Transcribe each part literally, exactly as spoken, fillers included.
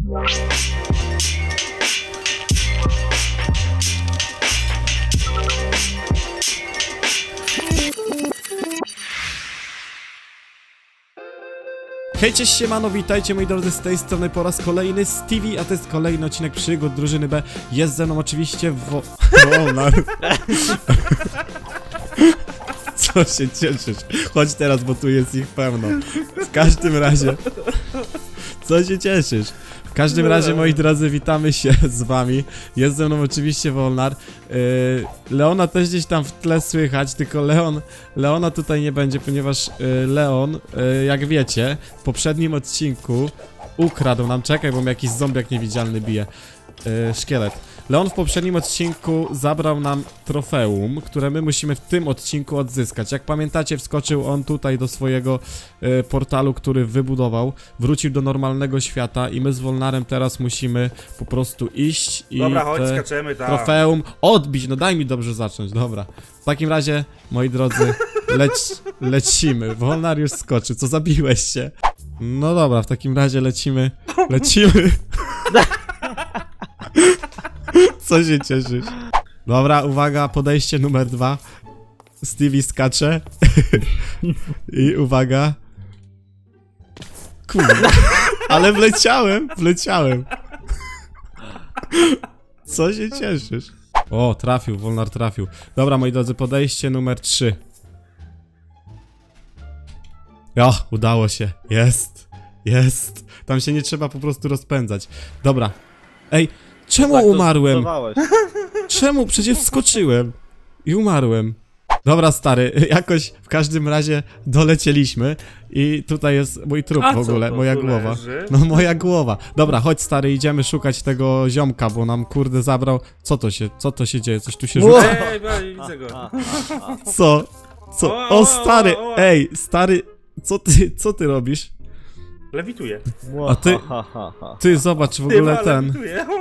Hej, cześć, siemano, witajcie moi drodzy, z tej strony po raz kolejny Stevie, a to jest kolejny odcinek przygód drużyny B. Jest ze mną oczywiście wo... Wolnar. Co się cieszysz? Chodź teraz, bo tu jest ich pełno. W każdym razie... Co się cieszysz? W każdym razie, moi drodzy, witamy się z wami. Jest ze mną oczywiście Wolnar. Yy, Leona też gdzieś tam w tle słychać, tylko Leon, Leona tutaj nie będzie, ponieważ yy, Leon, yy, jak wiecie, w poprzednim odcinku ukradł nam, czekaj, bo mi jakiś zombiak niewidzialny bije, yy, szkielet. Leon w poprzednim odcinku zabrał nam trofeum, które my musimy w tym odcinku odzyskać. Jak pamiętacie, wskoczył on tutaj do swojego y, portalu, który wybudował, wrócił do normalnego świata i my z Wolnarem teraz musimy po prostu iść i dobra, chodź, skaczemy, ta. trofeum odbić. No daj mi dobrze zacząć, dobra. W takim razie, moi drodzy, leć, lecimy. Wolnar już skoczy, co zabiłeś się? No dobra, w takim razie lecimy, lecimy. Co się cieszysz? Dobra, uwaga, podejście numer dwa. Stevie skacze. I uwaga. Kurde. Ale wleciałem, wleciałem. Co się cieszysz? O, trafił, Wolnar trafił. Dobra, moi drodzy, podejście numer trzy. O, udało się. Jest, jest. Tam się nie trzeba po prostu rozpędzać. Dobra. Ej, czemu tak umarłem? Czemu? Przecież wskoczyłem i umarłem. Dobra, stary, jakoś w każdym razie dolecieliśmy i tutaj jest mój trup w ogóle, moja głowa. No moja głowa. Dobra, chodź, stary, idziemy szukać tego ziomka, bo nam kurde zabrał. Co to się, co to się dzieje? Coś tu się rzuca? Ej, ej, widzę go. Co? Co? O, stary, ej, stary, co ty, co ty robisz? Lewituję. A ty, ty zobacz w ogóle ten.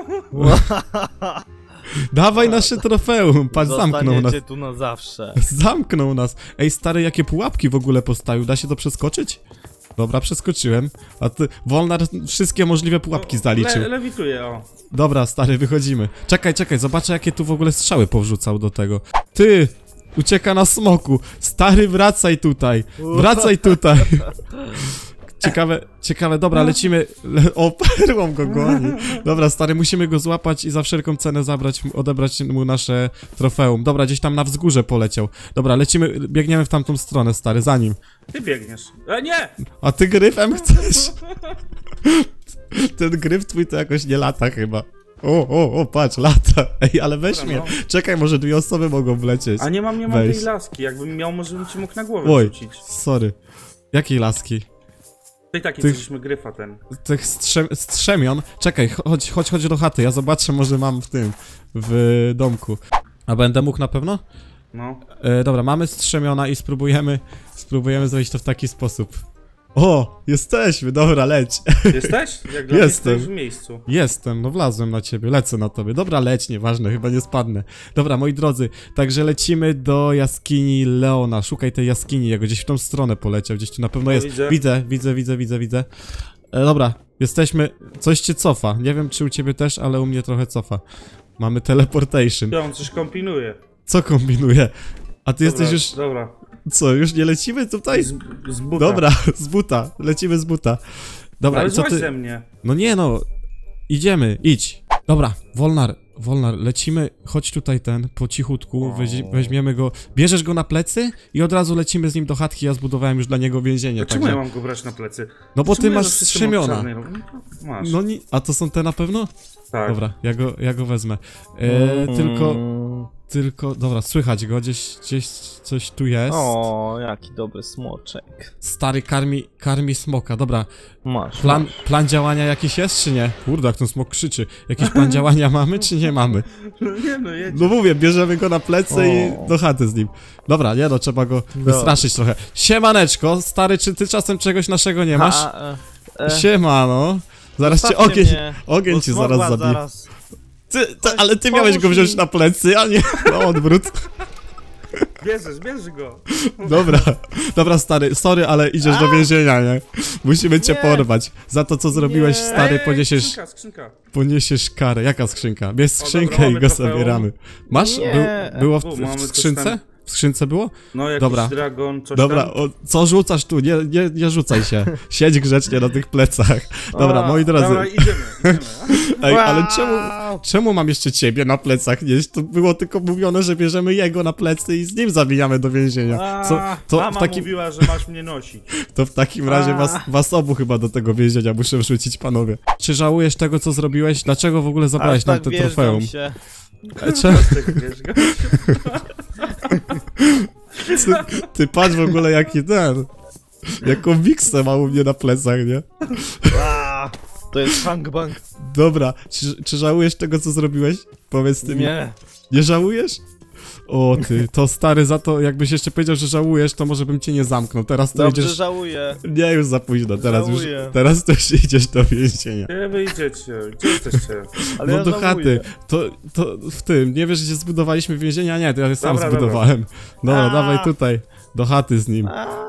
Dawaj nasze trofeum, patrz, zamknął nas. tu na zawsze. Zamknął nas. Ej, stary, jakie pułapki w ogóle postawił, da się to przeskoczyć? Dobra, przeskoczyłem. A ty, Wolnar wszystkie możliwe pułapki zaliczył. Le, lewituję, o. Dobra, stary, wychodzimy. Czekaj, czekaj, zobaczę jakie tu w ogóle strzały powrzucał do tego. Ty! Ucieka na smoku. Stary, wracaj tutaj. Wracaj tutaj. Ciekawe, ciekawe, dobra, lecimy. Le o, perłą go goni. Dobra, stary, musimy go złapać i za wszelką cenę zabrać, odebrać mu nasze trofeum. Dobra, gdzieś tam na wzgórze poleciał. Dobra, lecimy, biegniemy w tamtą stronę, stary, za nim. Ty biegniesz. E, nie! A ty gryfem chcesz? Ten gryf twój to jakoś nie lata chyba. O, o, o, patrz, lata. Ej, ale weź dobra, mnie. no. Czekaj, może dwie osoby mogą wlecieć. A nie mam, nie mam Weź. tej laski. Jakbym miał, może bym ci mógł na głowę Oj, rzucić. sorry. Jakiej laski? Tej takiej, Tych- co żeśmy gryfa ten. Tych strze strzemion. Czekaj, chodź, chodź, chodź do chaty, ja zobaczę, może mam w tym, w domku. A będę mógł na pewno? No. E, dobra, mamy strzemiona i spróbujemy, spróbujemy zrobić to w taki sposób. O, jesteśmy, dobra, leć. Jesteś? Jak dla Jestem. mnie stoisz w miejscu. Jestem, no wlazłem na ciebie, lecę na tobie. Dobra, leć, nieważne, chyba nie spadnę. Dobra, moi drodzy, także lecimy do jaskini Leona. Szukaj tej jaskini, jego gdzieś w tą stronę poleciał, gdzieś tu na pewno No, jest. widzę. Widzę, widzę, widzę, widzę, widzę. E, dobra, jesteśmy, coś cię cofa. Nie wiem, czy u ciebie też, ale u mnie trochę cofa. Mamy teleportation. Ja on coś kombinuje. Co kombinuje? A ty Dobra, jesteś już, Dobra. co, już nie lecimy tutaj? Z, z buta. Dobra, z buta, lecimy z buta. Dobra, Ale i co złaź ty... ze mnie. No nie no, idziemy, idź. Dobra, Wolnar, Wolnar, lecimy, chodź tutaj ten, po cichutku, weź, weźmiemy go, bierzesz go na plecy i od razu lecimy z nim do chatki, ja zbudowałem już dla niego więzienie, Dlaczego także... ja mam go brać na plecy? No bo ty Czemu ja masz zawsze jestem strzemiona. obczarny? No, masz. No nie, a to są te na pewno? Tak. Dobra, ja go, ja go wezmę. E, tylko, tylko, dobra, słychać go, gdzieś, gdzieś coś tu jest. O, jaki dobry smoczek. Stary karmi, karmi smoka, dobra. Masz. Plan, masz. plan działania jakiś jest, czy nie? Kurde, jak ten smok krzyczy. Jakiś plan działania mamy, czy nie mamy? No nie no, jedź. No mówię, bierzemy go na plecy O. i do chaty z nim. Dobra, nie no, trzeba go wystraszyć trochę. Siemaneczko, stary, czy ty czasem czegoś naszego nie masz? Ha, e, e, Siemano. Zaraz cię zostawcie ogień, mnie, ogień bo cię smogła zaraz zabije. zaraz. Ty, ty, ale ty miałeś go pomóż wziąć mi. na plecy, a nie na odwrót. Bierzesz, bierz go. Dobra, dobra stary, sorry, ale idziesz do więzienia, nie? Musimy cię Nie. porwać. Za to co zrobiłeś, Nie. stary, Ej, poniesiesz, Skrzynka, skrzynka. poniesiesz karę. Jaka skrzynka? Bierz skrzynkę dobra, i mamy go trofeum. zabieramy. Masz? Nie. Był, było w, U, w mamy coś skrzynce? tam. W skrzynce było? No jakiś Dobra. dragon, coś Dobra, tam. o, co rzucasz tu? Nie, nie, nie rzucaj się. Siedź grzecznie na tych plecach. Dobra, A, moi drodzy. Dobra, idziemy, idziemy. Ej, ale Wow. czemu, czemu mam jeszcze ciebie na plecach nieść? To było tylko mówione, że bierzemy jego na plecy i z nim zawijamy do więzienia. Co, A, to, Mama w takim, mówiła, że masz mnie nosić. to w takim razie was, was obu chyba do tego więzienia muszę wrzucić, panowie. Czy żałujesz tego, co zrobiłeś? Dlaczego w ogóle zabrałeś Aż nam tak te wjeżdżam trofeum? się. E, Czemu? Tak, bierz go. Ty, ty patrz w ogóle jaki ten... Jaką wiksę ma u mnie na plecach, nie? A, to jest hangbang. Dobra, czy, czy żałujesz tego, co zrobiłeś? Powiedz ty mi. Nie. Nie żałujesz? O ty, to stary, za to jakbyś jeszcze powiedział, że żałujesz, to może bym cię nie zamknął. Teraz to Dobrze, idziesz... żałuję. Nie, już za późno, teraz już... Żałuję. Teraz to już idziesz do więzienia. Gdzie wy idziecie? Gdzie jesteście? Ale No ja do żałuję. chaty. To, to w tym, nie wiesz, gdzie zbudowaliśmy więzienia? Nie, to ja je sam Dobra, zbudowałem. Dobra, A. dawaj tutaj, do chaty z nim. A,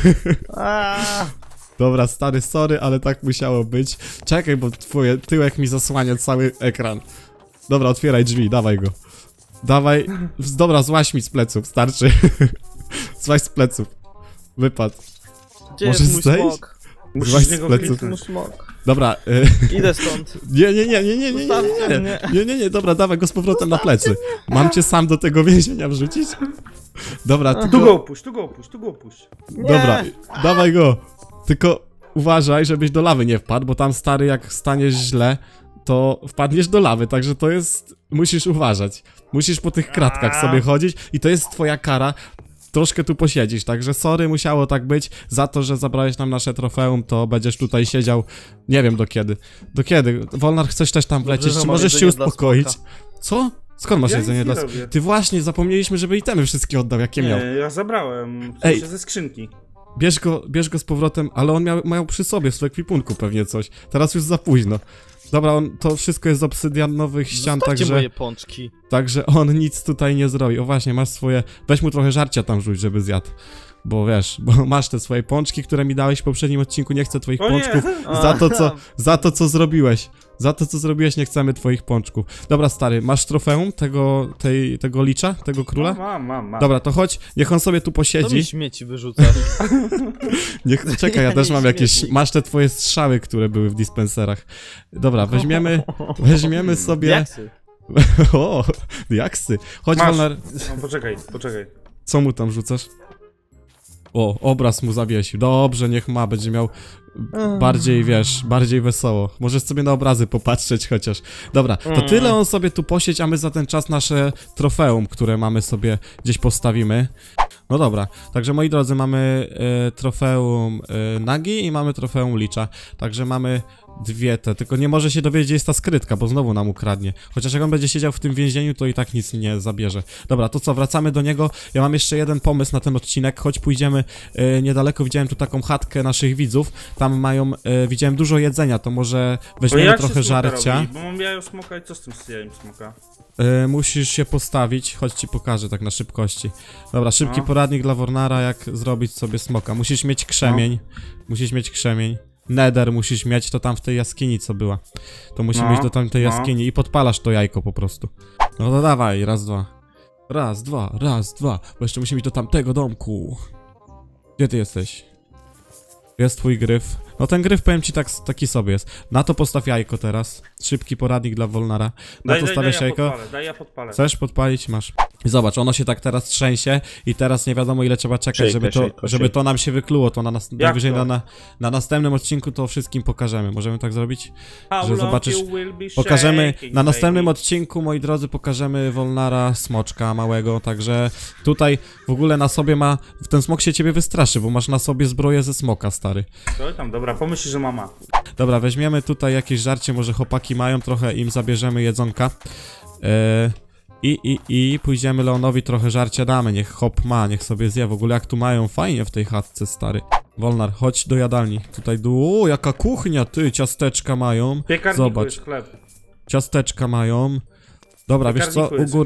a. Dobra, stary, sorry, ale tak musiało być. Czekaj, bo twoje tyłek mi zasłania cały ekran. Dobra, otwieraj drzwi, dawaj go. Dawaj, z- dobra, złaź mi z pleców, starczy. Złaź z pleców. Wypadł. Gdzie Możesz jest mój zejść? smok? Musisz Złaź z z niego pleców. Mój kliknąć. smok. Dobra, y Idę stąd. Nie, nie, nie, nie, nie, nie, nie, Zostawcie nie, mnie. nie, nie, nie, dobra, dawaj go z powrotem na plecy. Mam cię sam do tego więzienia wrzucić? Dobra, Tu tylko, go opuść, tu go opuść, tu go opuść. dobra, dawaj go. Tylko uważaj, żebyś do lawy nie wpadł, bo tam stary, jak staniesz źle, to wpadniesz do lawy, także to jest, musisz uważać. Musisz po tych kratkach sobie chodzić i to jest twoja kara. Troszkę tu posiedzisz, także sorry, musiało tak być. Za to, że zabrałeś nam nasze trofeum, to będziesz tutaj siedział, nie wiem do kiedy. Do kiedy? Wolnar, chcesz też tam Dobrze, wlecieć, że czy mam możesz się jedzenie dla uspokoić? smoka. Co? Skąd masz Ja jedzenie nic dla... nie robię. Ty właśnie, zapomnieliśmy, żeby itemy wszystkie oddał, jakie miał. Nie, ja zabrałem. W Ej. sensie ze skrzynki. Bierz go, bierz go z powrotem, ale on miał, miał przy sobie w swoim ekwipunku pewnie coś. Teraz już za późno. Dobra, on, to wszystko jest z obsydianowych ścian, Zostawcie także, moje pączki. także on nic tutaj nie zrobi. O właśnie, masz swoje... Weź mu trochę żarcia tam rzuć, żeby zjadł. Bo wiesz, bo masz te swoje pączki, które mi dałeś w poprzednim odcinku, nie chcę twoich O nie! pączków. Za to, co, za to, co zrobiłeś. Za to, co zrobiłeś, nie chcemy twoich pączków. Dobra, stary, masz trofeum tego, tej, tego licza, tego króla? Mam, mam, mam. Dobra, to chodź, niech on sobie tu Co mi posiedzi. śmieci wyrzucasz? Niech, czekaj, ja Nie, też mam nie jakieś, śmieci. masz te twoje strzały, które były w dispenserach. Dobra, weźmiemy, weźmiemy sobie... Jaksy. O, diaksy. Chodź, Masz. Wolnar, No, poczekaj, poczekaj. co mu tam rzucasz? O, obraz mu zawiesił. Dobrze, niech ma, będzie miał bardziej, wiesz, bardziej wesoło. Możesz sobie na obrazy popatrzeć chociaż. Dobra, to tyle on sobie tu posiedź, a my za ten czas nasze trofeum, które mamy sobie gdzieś postawimy. No dobra, także moi drodzy, mamy e, trofeum e, Nagi i mamy trofeum Licza. Także mamy dwie te, tylko nie może się dowiedzieć, gdzie jest ta skrytka, bo znowu nam ukradnie. Chociaż jak on będzie siedział w tym więzieniu, to i tak nic nie zabierze. Dobra, to co, wracamy do niego. Ja mam jeszcze jeden pomysł na ten odcinek, choć pójdziemy e, niedaleko, widziałem tu taką chatkę naszych widzów. Tam mają, e, widziałem dużo jedzenia, to może To weźmiemy jak się trochę smoka żarcia. robi? Bo mam jajo smoka i co z tym z jajem smoka? E, musisz się postawić, choć ci pokażę tak na szybkości. Dobra, szybki No. poradnik dla Wornara, jak zrobić sobie smoka. Musisz mieć krzemień, musisz mieć krzemień. Nether musisz mieć, to tam w tej jaskini co była. To musimy No, iść do tamtej no. jaskini i podpalasz to jajko po prostu. No to dawaj, raz, dwa. Raz, dwa, raz, dwa. Bo jeszcze musimy iść do tamtego domku. Gdzie ty jesteś? Jest twój gryf. No ten gryf, powiem ci, tak, taki sobie jest. Na to postaw jajko teraz. Szybki poradnik dla Wolnara. Na Daj, to daj, daj, stawiasz ja jajko. podpalę, daj, ja podpalę. Chcesz podpalić? Masz. I zobacz, ono się tak teraz trzęsie i teraz nie wiadomo ile trzeba czekać, Szejka, żeby to, szejka, żeby szejka. to nam się wykluło, to na, nas, najwyżej to? na, na, na następnym odcinku to wszystkim pokażemy. Możemy tak zrobić? How że long zobaczysz- you will be Pokażemy, shaking, na następnym baby? odcinku, moi drodzy, pokażemy Wolnara smoczka małego, także tutaj w ogóle na sobie ma, ten smok się ciebie wystraszy, bo masz na sobie zbroję ze smoka, stary. To tam, dobra, pomyśl, że mama. Dobra, weźmiemy tutaj jakieś żarcie, może chłopaki mają, trochę im zabierzemy jedzonka. Eee, I, i, i pójdziemy Leonowi trochę żarcia damy, niech hop ma, niech sobie zje. W ogóle jak tu mają fajnie w tej chatce, stary. Wolnar, chodź do jadalni. Tutaj, du- o, jaka kuchnia, ty, ciasteczka mają. W piekarniku Zobacz, jest chleb. ciasteczka mają. Dobra, W wiesz co, piekarniku u jest góry, chleb.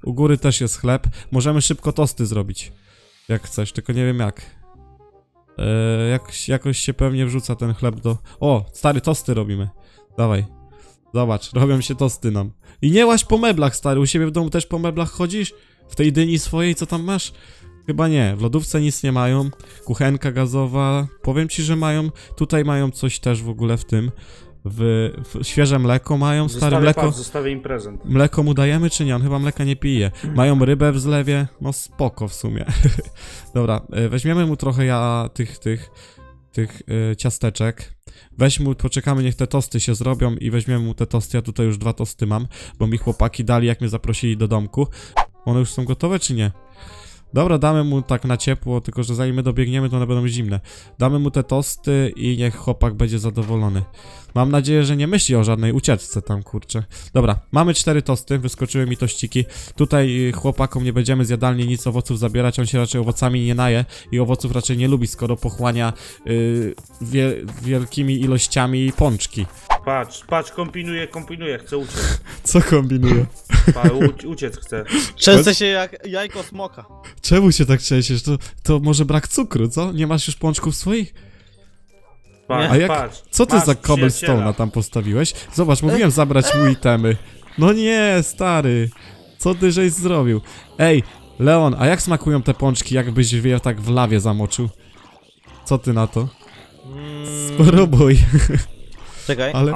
U góry też jest chleb. Możemy szybko tosty zrobić. Jak chcesz, tylko nie wiem jak. Eee, jak jakoś się pewnie wrzuca ten chleb do... O, stary, tosty robimy. Dawaj. Zobacz, robią się tosty nam. I nie łaź po meblach, stary. U siebie w domu też po meblach chodzisz? W tej dyni swojej, co tam masz? Chyba nie. W lodówce nic nie mają. Kuchenka gazowa. Powiem ci, że mają... Tutaj mają coś też w ogóle w tym. W, w świeże mleko mają, stare Zostawię, mleko. patrz, zostawię im prezent. Mleko mu dajemy czy nie? On chyba mleka nie pije. Mają rybę w zlewie. No spoko w sumie. Dobra, y, weźmiemy mu trochę ja tych, tych, tych y, ciasteczek. Weź mu, poczekamy, niech te tosty się zrobią i weźmiemy mu te tosty. Ja tutaj już dwa tosty mam, bo mi chłopaki dali, jak mnie zaprosili do domku. One już są gotowe czy nie? Dobra, damy mu tak na ciepło, tylko że zanim my dobiegniemy, to one będą zimne. Damy mu te tosty i niech chłopak będzie zadowolony. Mam nadzieję, że nie myśli o żadnej ucieczce tam, kurczę. Dobra, mamy cztery tosty, wyskoczyły mi tościki. Tutaj chłopakom nie będziemy z jadalni nic owoców zabierać, on się raczej owocami nie naje i owoców raczej nie lubi, skoro pochłania yy, wie, wielkimi ilościami pączki. Patrz, patrz, kombinuję, kombinuję, chcę uciec. Co kombinuje? Pa, u, uciec chcę. Często się jak jajko smoka. Czemu się tak trzęsiesz? To, to może brak cukru, co? Nie masz już pączków swoich? Patrz, A jak, patrz. co ty Masz za przyjaciela. cobblestone'a tam postawiłeś? Zobacz, mówiłem zabrać mu itemy. No nie, stary. Co ty żeś zrobił? Ej, Leon, a jak smakują te pączki, jakbyś je tak w lawie zamoczył? Co ty na to? Mm, Spróbuj. czekaj. Ale- A,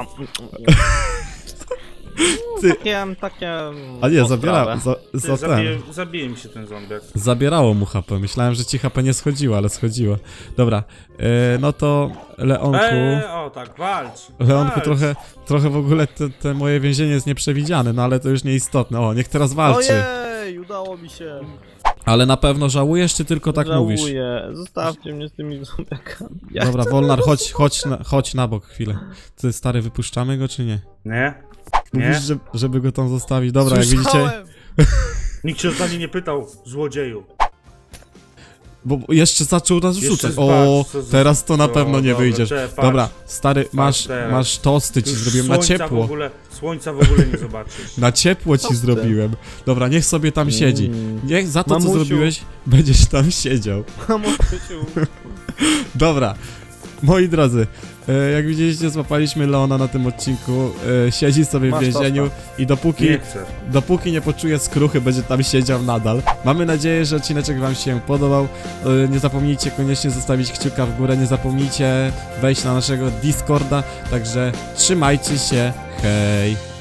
Ty- Takie, takie... A nie, ostre. zabiera, za, Ty, za ten. zabije, zabije mi się ten zombiak. Zabierało mu H P. Myślałem, że ci H P nie schodziło, ale schodziło. Dobra, e, no to Leonku... Eee, o tak, walcz. Leonku, walcz. trochę, trochę w ogóle te, te moje więzienie jest nieprzewidziane, no ale to już nieistotne. O, niech teraz walczy. Ojej, udało mi się. Ale na pewno żałujesz, czy tylko tak mówisz? Żałuję. Zostawcie mnie z tymi zombiakami. Ja Dobra, chcę Wolnar, wrócić. chodź, chodź, na, chodź na bok chwilę. Ty, stary, wypuszczamy go, czy nie? Nie? Nie? Mówisz, że, żeby go tam zostawić. Dobra, jak widzicie... Słyszałem. Nikt się o zdanie nie pytał, złodzieju. Bo jeszcze zaczął nas Jeszcze rzucać. zobacz, O, co z- teraz to na o, pewno nie dobra, wyjdziesz. te, patrz. Dobra, stary, masz, teraz. masz tosty, ci Już zrobiłem na słońca W ciepło. ogóle, słońca w ogóle nie zobaczysz. Na ciepło ci Tosty. zrobiłem. Dobra, niech sobie tam siedzi. Mm. Niech za to, co Mamusiu. zrobiłeś, będziesz tam siedział. Mamo, Krzysiu. Dobra, moi drodzy, e, jak widzieliście, złapaliśmy Leona na tym odcinku. E, siedzi sobie w Masz więzieniu i dopóki, Nie chcę. dopóki nie poczuje skruchy, będzie tam siedział nadal. Mamy nadzieję, że odcineczek wam się podobał. E, nie zapomnijcie koniecznie zostawić kciuka w górę, nie zapomnijcie wejść na naszego Discorda. Także trzymajcie się, hej!